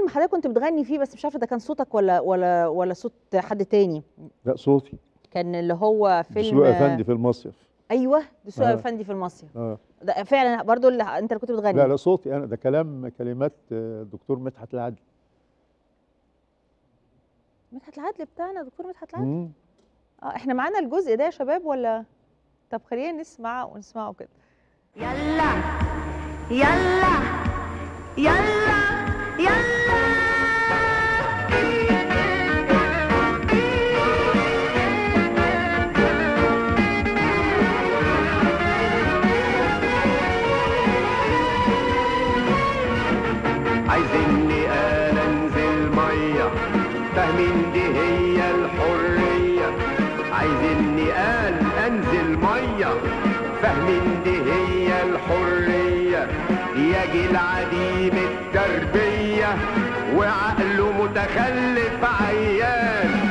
فيلم حضرتك كنت بتغني فيه بس مش عارفه ده كان صوتك ولا صوت حد تاني. لا صوتي. كان اللي هو فيلم دسوقي افندي في المصيف. ايوه دسوقي افندي في المصيف. اه ده فعلا برضو اللي انت اللي كنت بتغني؟ لا صوتي انا، ده كلمات دكتور مدحت العدل. مدحت العدل بتاعنا، دكتور مدحت العدل. احنا معانا الجزء ده يا شباب ولا؟ طب خلينا ونسمعه كده. يلا يلا يلا يلا عايزيني انا انزل ميه، فاهمين دي هي الحريه. عايزيني انا انزل ميه، فاهمين دي هي الحريه. يا جيل عديم التربيه وعقله متخلف عيان،